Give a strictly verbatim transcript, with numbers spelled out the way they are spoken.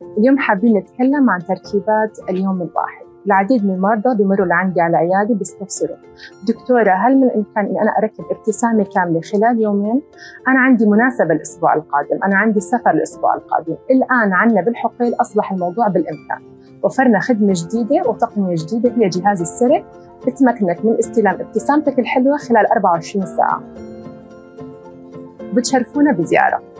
اليوم حابين نتكلم عن تركيبات اليوم الواحد. العديد من المرضى بيمروا لعندي على عيادي بيستفسروا: دكتورة، هل من الإمكان إني أنا أركب ابتسامة كاملة خلال يومين؟ أنا عندي مناسبة الأسبوع القادم، أنا عندي سفر الأسبوع القادم. الآن عنا بالحقيل أصبح الموضوع بالإمكان، وفرنا خدمة جديدة وتقنية جديدة هي جهاز السرك، بتمكنك من استلام ابتسامتك الحلوة خلال أربعة وعشرين ساعة. بتشرفونا بزيارة.